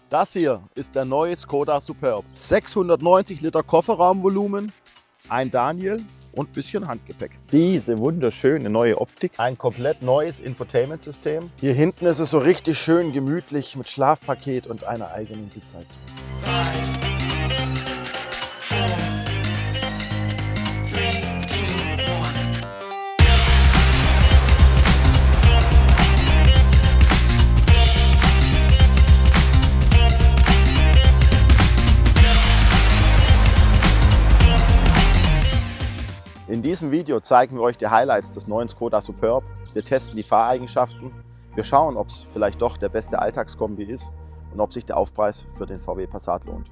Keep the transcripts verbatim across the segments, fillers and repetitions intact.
Das hier ist der neue Škoda Superb. sechshundertneunzig Liter Kofferraumvolumen, ein Daniel und ein bisschen Handgepäck. Diese wunderschöne neue Optik, ein komplett neues Infotainment-System. Hier hinten ist es so richtig schön gemütlich mit Schlafpaket und einer eigenen Sitzheizung. In diesem Video zeigen wir euch die Highlights des neuen Škoda Superb. Wir testen die Fahreigenschaften. Wir schauen, ob es vielleicht doch der beste Alltagskombi ist und ob sich der Aufpreis für den V W Passat lohnt.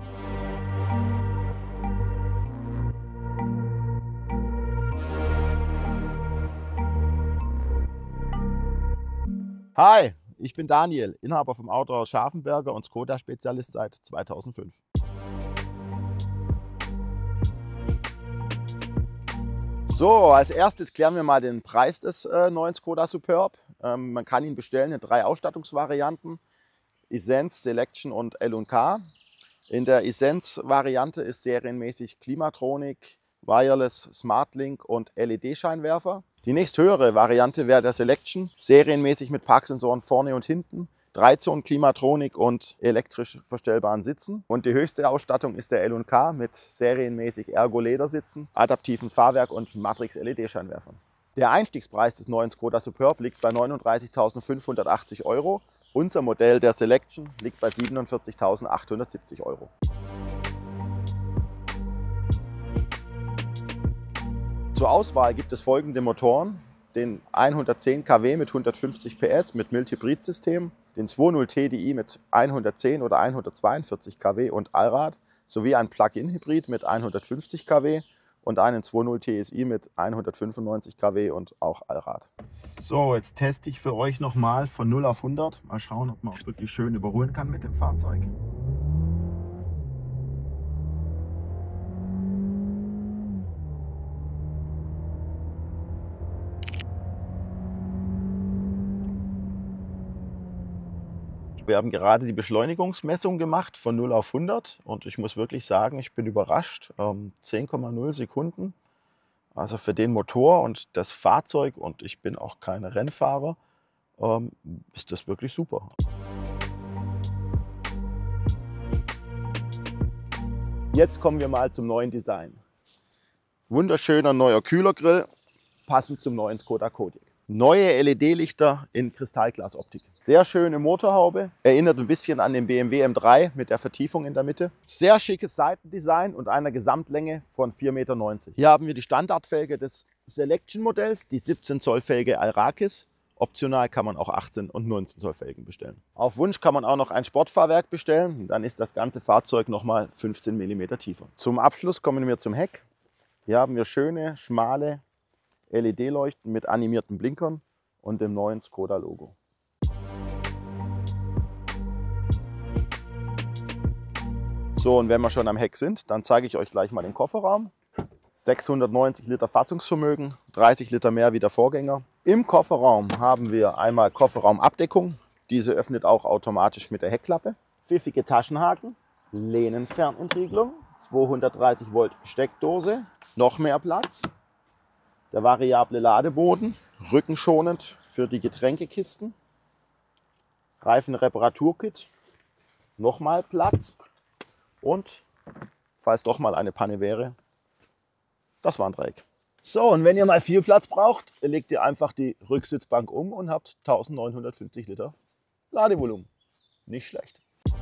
Hi, ich bin Daniel, Inhaber vom Autohaus Scharfenberger und Škoda-Spezialist seit zweitausendfünf. So, als erstes klären wir mal den Preis des äh, neuen Škoda Superb. Ähm, man kann ihn bestellen in drei Ausstattungsvarianten, Essence, Selection und L und K. In der Essence-Variante ist serienmäßig Klimatronik, Wireless, SmartLink und L E D-Scheinwerfer. Die nächsthöhere Variante wäre der Selection, serienmäßig mit Parksensoren vorne und hinten, Dreizonen-Klimatronik und elektrisch verstellbaren Sitzen. Und die höchste Ausstattung ist der L und K mit serienmäßig Ergo-Ledersitzen, adaptiven Fahrwerk und Matrix-L E D-Scheinwerfern. Der Einstiegspreis des neuen Škoda Superb liegt bei neununddreißigtausendfünfhundertachtzig Euro. Unser Modell der Selection liegt bei siebenundvierzigtausendachthundertsiebzig Euro. Zur Auswahl gibt es folgende Motoren: den hundertzehn Kilowatt mit hundertfünfzig P S mit Mild-Hybrid-System, den zweihundert T D I mit hundertzehn oder hundertzweiundvierzig Kilowatt und Allrad, sowie ein Plug-in-Hybrid mit hundertfünfzig Kilowatt und einen zweihundert T S I mit hundertfünfundneunzig Kilowatt und auch Allrad. So, jetzt teste ich für euch nochmal von null auf hundert. Mal schauen, ob man auch wirklich schön überholen kann mit dem Fahrzeug. Wir haben gerade die Beschleunigungsmessung gemacht von null auf hundert und ich muss wirklich sagen, ich bin überrascht. zehn Komma null Sekunden, also für den Motor und das Fahrzeug, und ich bin auch kein Rennfahrer, ist das wirklich super. Jetzt kommen wir mal zum neuen Design. Wunderschöner neuer Kühlergrill, passend zum neuen Škoda Kodiaq. Neue L E D-Lichter in Kristallglasoptik. Sehr schöne Motorhaube, erinnert ein bisschen an den B M W M drei mit der Vertiefung in der Mitte. Sehr schickes Seitendesign und einer Gesamtlänge von vier Meter neunzig. Hier haben wir die Standardfelge des Selection-Modells, die siebzehn Zoll Felge Alrakis. Optional kann man auch achtzehn und neunzehn Zoll Felgen bestellen. Auf Wunsch kann man auch noch ein Sportfahrwerk bestellen, dann ist das ganze Fahrzeug nochmal fünfzehn Millimeter tiefer. Zum Abschluss kommen wir zum Heck. Hier haben wir schöne, schmale L E D-Leuchten mit animierten Blinkern und dem neuen Škoda-Logo. So, und wenn wir schon am Heck sind, dann zeige ich euch gleich mal den Kofferraum. sechshundertneunzig Liter Fassungsvermögen, dreißig Liter mehr wie der Vorgänger. Im Kofferraum haben wir einmal Kofferraumabdeckung. Diese öffnet auch automatisch mit der Heckklappe. Pfiffige Taschenhaken, Lehnenfernentriegelung, zweihundertdreißig Volt Steckdose, noch mehr Platz. Der variable Ladeboden, rückenschonend für die Getränkekisten, Reifenreparaturkit, nochmal Platz und, falls doch mal eine Panne wäre, das Warndreieck. So, und wenn ihr mal viel Platz braucht, legt ihr einfach die Rücksitzbank um und habt eintausendneunhundertfünfzig Liter Ladevolumen. Nicht schlecht.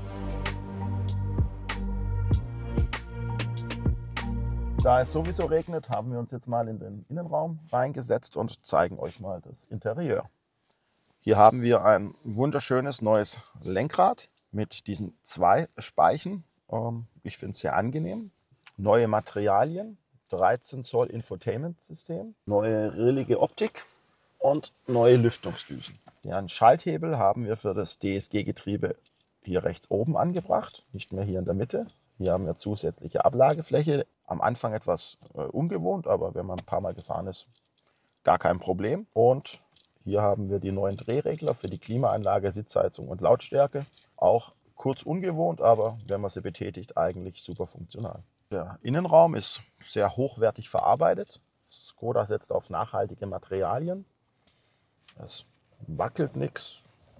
Da es sowieso regnet, haben wir uns jetzt mal in den Innenraum reingesetzt und zeigen euch mal das Interieur. Hier haben wir ein wunderschönes neues Lenkrad mit diesen zwei Speichen. Ich finde es sehr angenehm. Neue Materialien, dreizehn Zoll Infotainment-System, neue rillige Optik und neue Lüftungsdüsen. Ja, einen Schalthebel haben wir für das D S G-Getriebe hier rechts oben angebracht, nicht mehr hier in der Mitte. Hier haben wir zusätzliche Ablagefläche. Am Anfang etwas äh, ungewohnt, aber wenn man ein paar Mal gefahren ist, gar kein Problem. Und hier haben wir die neuen Drehregler für die Klimaanlage, Sitzheizung und Lautstärke. Auch kurz ungewohnt, aber wenn man sie betätigt, eigentlich super funktional. Der Innenraum ist sehr hochwertig verarbeitet. Škoda setzt auf nachhaltige Materialien. Es wackelt nichts,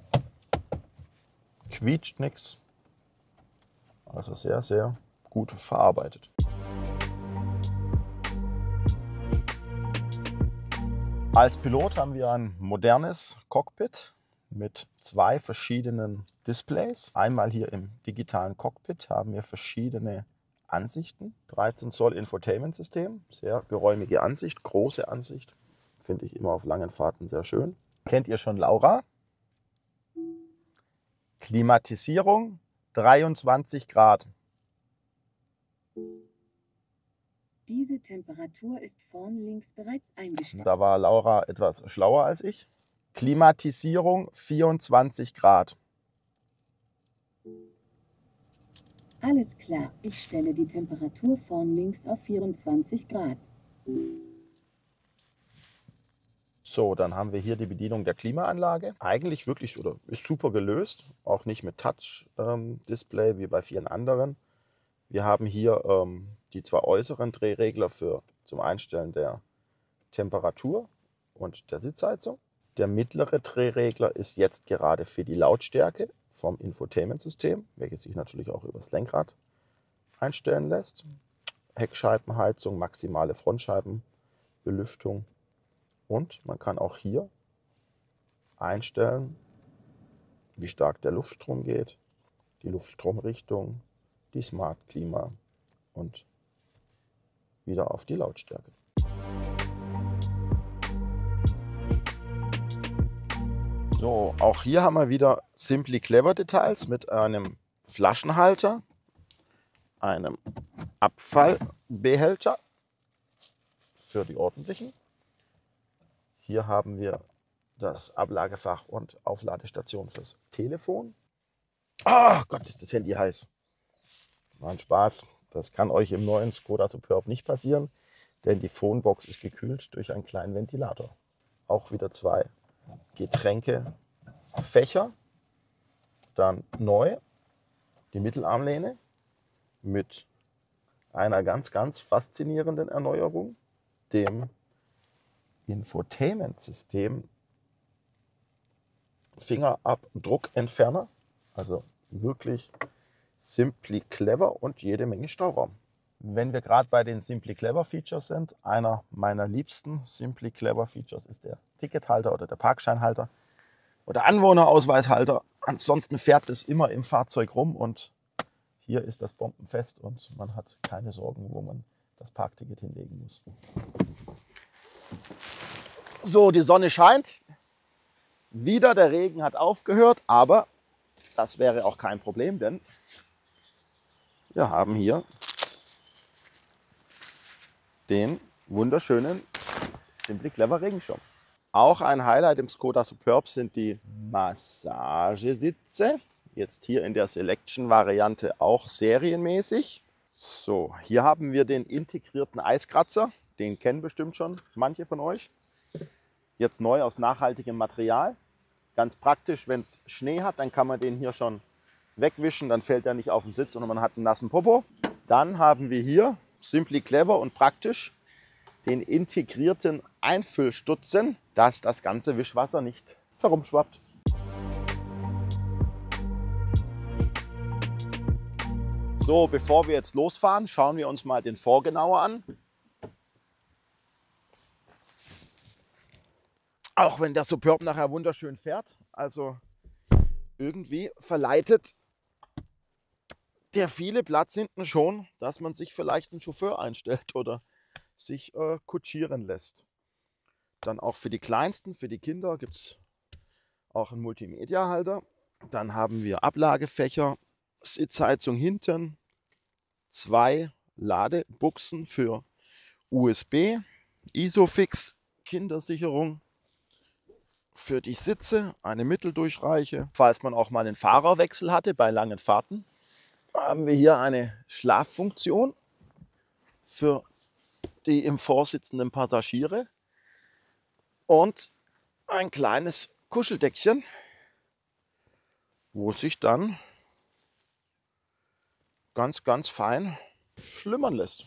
quietscht nichts. Also sehr, sehr gut verarbeitet. Als Pilot haben wir ein modernes Cockpit mit zwei verschiedenen Displays. Einmal hier im digitalen Cockpit haben wir verschiedene Ansichten. dreizehn Zoll Infotainment-System, sehr geräumige Ansicht, große Ansicht. Finde ich immer auf langen Fahrten sehr schön. Kennt ihr schon Laura? Klimatisierung dreiundzwanzig Grad. Diese Temperatur ist vorn links bereits eingestellt. Da war Laura etwas schlauer als ich. Klimatisierung vierundzwanzig Grad. Alles klar, ich stelle die Temperatur vorn links auf vierundzwanzig Grad. So, dann haben wir hier die Bedienung der Klimaanlage. Eigentlich wirklich, oder ist super gelöst, auch nicht mit Touch-Display ähm, wie bei vielen anderen. Wir haben hier ähm, die zwei äußeren Drehregler für, zum Einstellen der Temperatur und der Sitzheizung. Der mittlere Drehregler ist jetzt gerade für die Lautstärke vom Infotainment-System, welches sich natürlich auch übers Lenkrad einstellen lässt. Heckscheibenheizung, maximale Frontscheibenbelüftung. Und man kann auch hier einstellen, wie stark der Luftstrom geht, die Luftstromrichtung, die Smart Klima und wieder auf die Lautstärke. So, auch hier haben wir wieder Simply Clever Details mit einem Flaschenhalter, einem Abfallbehälter für die ordentlichen. Hier haben wir das Ablagefach und Aufladestation fürs Telefon. Ah, oh Gott, ist das Handy heiß. War ein Spaß. Das kann euch im neuen Škoda Superb nicht passieren, denn die Phonebox ist gekühlt durch einen kleinen Ventilator. Auch wieder zwei Getränkefächer. Dann neu die Mittelarmlehne mit einer ganz, ganz faszinierenden Erneuerung, dem Infotainment-System Fingerabdruckentferner. Also wirklich Simply Clever und jede Menge Stauraum. Wenn wir gerade bei den Simply Clever Features sind, einer meiner liebsten Simply Clever Features ist der Tickethalter oder der Parkscheinhalter oder Anwohnerausweishalter. Ansonsten fährt es immer im Fahrzeug rum und hier ist das bombenfest und man hat keine Sorgen, wo man das Parkticket hinlegen muss. So, die Sonne scheint. Wieder der Regen hat aufgehört, aber das wäre auch kein Problem, denn wir haben hier den wunderschönen Simply Clever Regenschirm. Auch ein Highlight im Škoda Superb sind die Massagesitze. Jetzt hier in der Selection-Variante auch serienmäßig. So, hier haben wir den integrierten Eiskratzer. Den kennen bestimmt schon manche von euch. Jetzt neu aus nachhaltigem Material. Ganz praktisch, wenn es Schnee hat, dann kann man den hier schon wegwischen. Dann fällt er nicht auf den Sitz und man hat einen nassen Popo. Dann haben wir hier, Simply Clever und praktisch, den integrierten Einfüllstutzen, dass das ganze Wischwasser nicht herumschwappt. So, bevor wir jetzt losfahren, schauen wir uns mal den Vor genauer an. Auch wenn der Superb nachher wunderschön fährt, also irgendwie verleitet der viele Platz hinten schon, dass man sich vielleicht einen Chauffeur einstellt oder sich äh, kutschieren lässt. Dann auch für die Kleinsten, für die Kinder gibt es auch einen Multimedia-Halter. Dann haben wir Ablagefächer, Sitzheizung hinten, zwei Ladebuchsen für U S B, Isofix, Kindersicherung für die Sitze, eine Mitteldurchreiche. Falls man auch mal einen Fahrerwechsel hatte bei langen Fahrten, haben wir hier eine Schlaffunktion für die im vorsitzenden Passagiere und ein kleines Kuscheldeckchen, wo sich dann ganz, ganz fein schlummern lässt.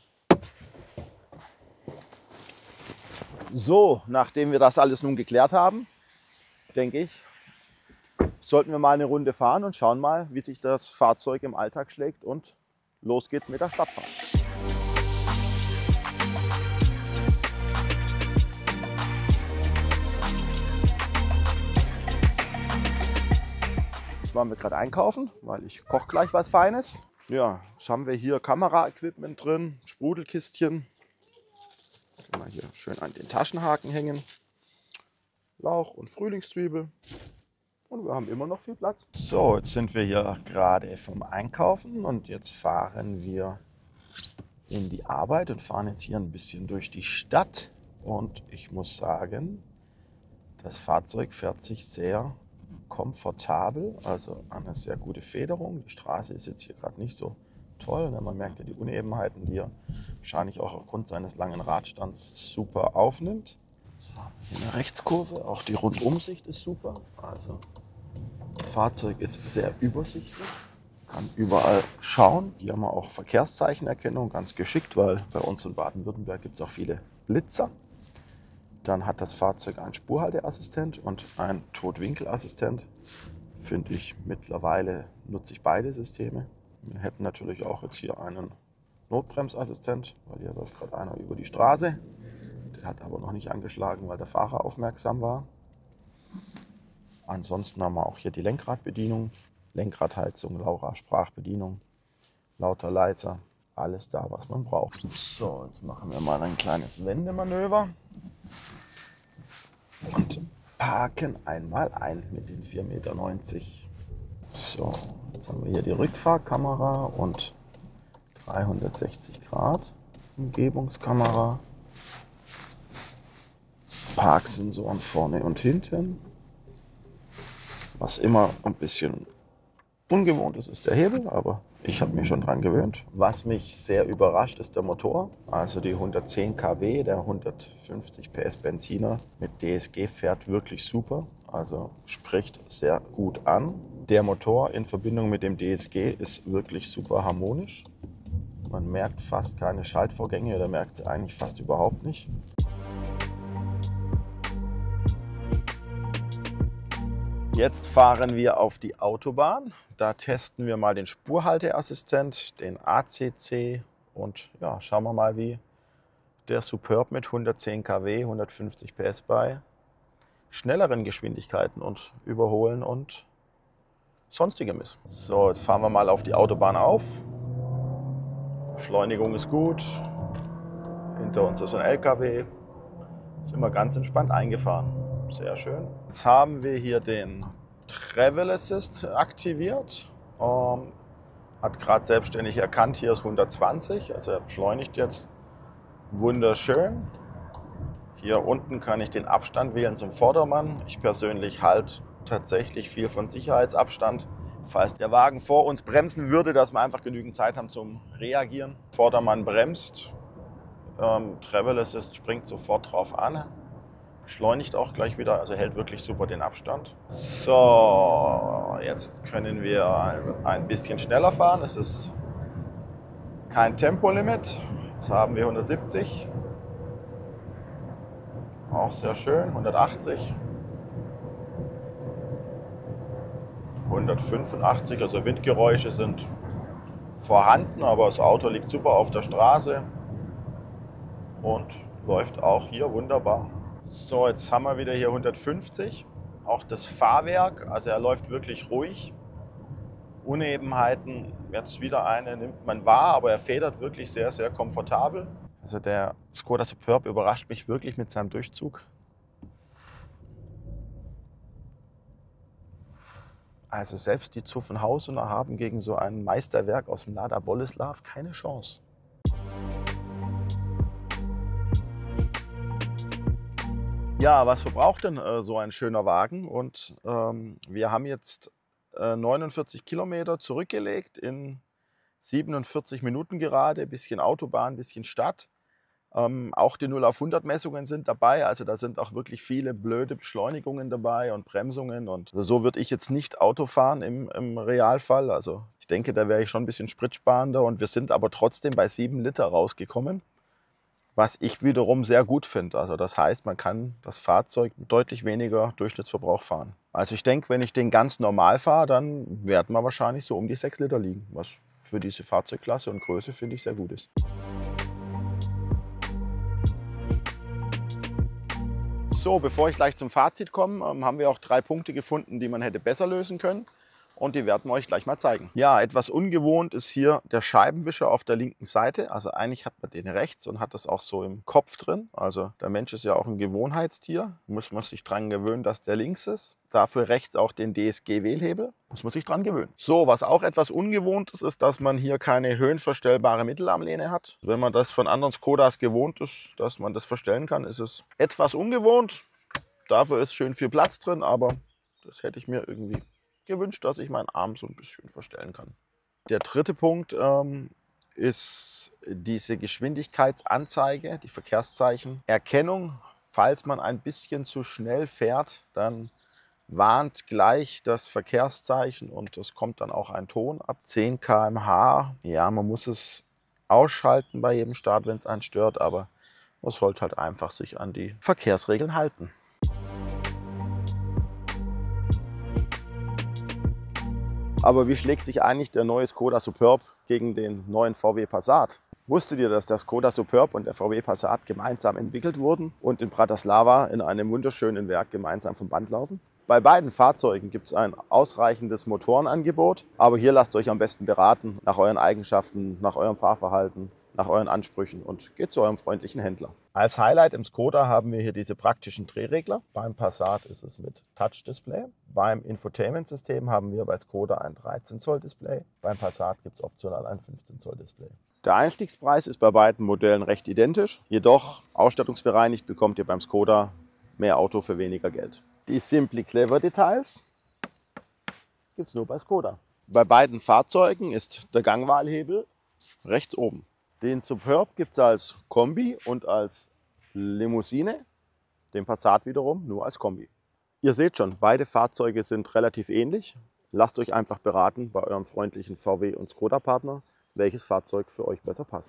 So, nachdem wir das alles nun geklärt haben, denke ich, sollten wir mal eine Runde fahren und schauen mal, wie sich das Fahrzeug im Alltag schlägt, und los geht's mit der Stadtfahrt. Jetzt waren wir gerade einkaufen, weil ich koche gleich was Feines. Ja, jetzt haben wir hier Kameraequipment drin, Sprudelkistchen. Mal hier schön an den Taschenhaken hängen. Lauch und Frühlingszwiebel. Und wir haben immer noch viel Platz. So, jetzt sind wir hier gerade vom Einkaufen und jetzt fahren wir in die Arbeit und fahren jetzt hier ein bisschen durch die Stadt. Und ich muss sagen, das Fahrzeug fährt sich sehr komfortabel, also eine sehr gute Federung. Die Straße ist jetzt hier gerade nicht so toll, denn man merkt ja die Unebenheiten, die er wahrscheinlich auch aufgrund seines langen Radstands super aufnimmt. Jetzt fahren wir hier eine Rechtskurve, auch die Rundumsicht ist super. Also das Fahrzeug ist sehr übersichtlich, kann überall schauen. Hier haben wir auch Verkehrszeichenerkennung, ganz geschickt, weil bei uns in Baden-Württemberg gibt es auch viele Blitzer. Dann hat das Fahrzeug einen Spurhalteassistent und einen Totwinkelassistent. Finde ich mittlerweile, nutze ich beide Systeme. Wir hätten natürlich auch jetzt hier einen Notbremsassistent, weil hier läuft gerade einer über die Straße. Der hat aber noch nicht angeschlagen, weil der Fahrer aufmerksam war. Ansonsten haben wir auch hier die Lenkradbedienung, Lenkradheizung, Laura Sprachbedienung, lauter, leiser, alles da, was man braucht. So, jetzt machen wir mal ein kleines Wendemanöver und parken einmal ein mit den vier Meter neunzig. So, jetzt haben wir hier die Rückfahrkamera und dreihundertsechzig Grad Umgebungskamera. Parksensoren vorne und hinten. Was immer ein bisschen ungewohnt ist, ist der Hebel, aber ich habe mich schon dran gewöhnt. Was mich sehr überrascht, ist der Motor. Also die hundertzehn Kilowatt, der hundertfünfzig P S Benziner mit D S G fährt wirklich super. Also spricht sehr gut an. Der Motor in Verbindung mit dem D S G ist wirklich super harmonisch. Man merkt fast keine Schaltvorgänge, oder merkt sie eigentlich fast überhaupt nicht. Jetzt fahren wir auf die Autobahn. Da testen wir mal den Spurhalteassistent, den A C C und ja, schauen wir mal, wie der Superb mit hundertzehn Kilowatt, hundertfünfzig P S bei schnelleren Geschwindigkeiten und Überholen und sonstigem ist. So, jetzt fahren wir mal auf die Autobahn auf. Beschleunigung ist gut. Hinter uns ist ein L K W. Sind wir ganz entspannt eingefahren. Sehr schön. Jetzt haben wir hier den Travel Assist aktiviert. Ähm, hat gerade selbstständig erkannt, hier ist hundertzwanzig. Also er beschleunigt jetzt wunderschön. Hier unten kann ich den Abstand wählen zum Vordermann. Ich persönlich halte tatsächlich viel von Sicherheitsabstand. Falls der Wagen vor uns bremsen würde, dass wir einfach genügend Zeit haben zum Reagieren. Vordermann bremst. Ähm, Travel Assist springt sofort drauf an. Beschleunigt auch gleich wieder, also hält wirklich super den Abstand. So, jetzt können wir ein bisschen schneller fahren. Es ist kein Tempolimit. Jetzt haben wir hundertsiebzig. Auch sehr schön. hundertachtzig. hundertfünfundachtzig, also Windgeräusche sind vorhanden, aber das Auto liegt super auf der Straße und läuft auch hier wunderbar. So, jetzt haben wir wieder hier hundertfünfzig. Auch das Fahrwerk, also er läuft wirklich ruhig. Unebenheiten, jetzt wieder eine, nimmt man wahr, aber er federt wirklich sehr, sehr komfortabel. Also der Skoda Superb überrascht mich wirklich mit seinem Durchzug. Also selbst die Zuffenhausener haben gegen so ein Meisterwerk aus dem Lada Boleslav keine Chance. Ja, was verbraucht denn äh, so ein schöner Wagen? Und ähm, wir haben jetzt äh, neunundvierzig Kilometer zurückgelegt in siebenundvierzig Minuten gerade, bisschen Autobahn, bisschen Stadt. Ähm, auch die null auf hundert Messungen sind dabei, also da sind auch wirklich viele blöde Beschleunigungen dabei und Bremsungen. Und so würde ich jetzt nicht Auto fahren im, im Realfall. Also ich denke, da wäre ich schon ein bisschen spritsparender, und wir sind aber trotzdem bei sieben Liter rausgekommen, was ich wiederum sehr gut finde. Also das heißt, man kann das Fahrzeug mit deutlich weniger Durchschnittsverbrauch fahren. Also ich denke, wenn ich den ganz normal fahre, dann werden wir wahrscheinlich so um die sechs Liter liegen, was für diese Fahrzeugklasse und Größe, finde ich, sehr gut ist. So, bevor ich gleich zum Fazit komme, haben wir auch drei Punkte gefunden, die man hätte besser lösen können. Und die werden wir euch gleich mal zeigen. Ja, etwas ungewohnt ist hier der Scheibenwischer auf der linken Seite. Also eigentlich hat man den rechts und hat das auch so im Kopf drin. Also der Mensch ist ja auch ein Gewohnheitstier. Muss man sich dran gewöhnen, dass der links ist. Dafür rechts auch den D S G-Wählhebel. Muss man sich dran gewöhnen. So, was auch etwas ungewohnt ist, ist, dass man hier keine höhenverstellbare Mittelarmlehne hat. Wenn man das von anderen Skodas gewohnt ist, dass man das verstellen kann, ist es etwas ungewohnt. Dafür ist schön viel Platz drin, aber das hätte ich mir irgendwie gewünscht, dass ich meinen Arm so ein bisschen verstellen kann. Der dritte Punkt ähm, ist diese Geschwindigkeitsanzeige, die Verkehrszeichen. Erkennung, falls man ein bisschen zu schnell fährt, dann warnt gleich das Verkehrszeichen und es kommt dann auch ein Ton ab zehn Kilometer pro Stunde. Ja, man muss es ausschalten bei jedem Start, wenn es einen stört, aber man sollte halt einfach sich an die Verkehrsregeln halten. Aber wie schlägt sich eigentlich der neue Skoda Superb gegen den neuen V W Passat? Wusstet ihr, dass der Skoda Superb und der V W Passat gemeinsam entwickelt wurden und in Bratislava in einem wunderschönen Werk gemeinsam vom Band laufen? Bei beiden Fahrzeugen gibt es ein ausreichendes Motorenangebot, aber hier lasst euch am besten beraten nach euren Eigenschaften, nach eurem Fahrverhalten, nach euren Ansprüchen und geht zu eurem freundlichen Händler. Als Highlight im Skoda haben wir hier diese praktischen Drehregler. Beim Passat ist es mit Touch-Display. Beim Infotainment-System haben wir bei Skoda ein dreizehn Zoll Display. Beim Passat gibt es optional ein fünfzehn Zoll Display. Der Einstiegspreis ist bei beiden Modellen recht identisch. Jedoch ausstattungsbereinigt bekommt ihr beim Skoda mehr Auto für weniger Geld. Die Simply Clever Details gibt es nur bei Skoda. Bei beiden Fahrzeugen ist der Gangwahlhebel rechts oben. Den Superb gibt es als Kombi und als Limousine, den Passat wiederum nur als Kombi. Ihr seht schon, beide Fahrzeuge sind relativ ähnlich. Lasst euch einfach beraten bei eurem freundlichen V W und Skoda Partner, welches Fahrzeug für euch besser passt.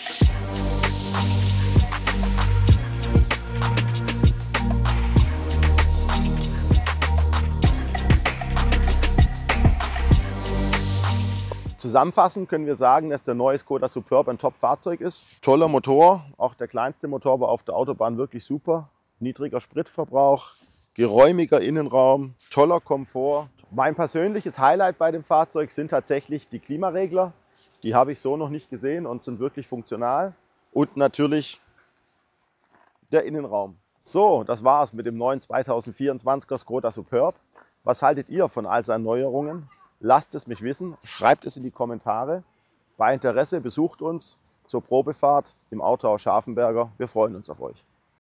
Zusammenfassend können wir sagen, dass der neue Skoda Superb ein Top-Fahrzeug ist. Toller Motor, auch der kleinste Motor war auf der Autobahn wirklich super. Niedriger Spritverbrauch, geräumiger Innenraum, toller Komfort. Mein persönliches Highlight bei dem Fahrzeug sind tatsächlich die Klimaregler. Die habe ich so noch nicht gesehen und sind wirklich funktional. Und natürlich der Innenraum. So, das war's mit dem neuen zweitausendvierundzwanziger Skoda Superb. Was haltet ihr von all seinen Neuerungen? Lasst es mich wissen, schreibt es in die Kommentare. Bei Interesse besucht uns zur Probefahrt im Autohaus Scharfenberger. Wir freuen uns auf euch.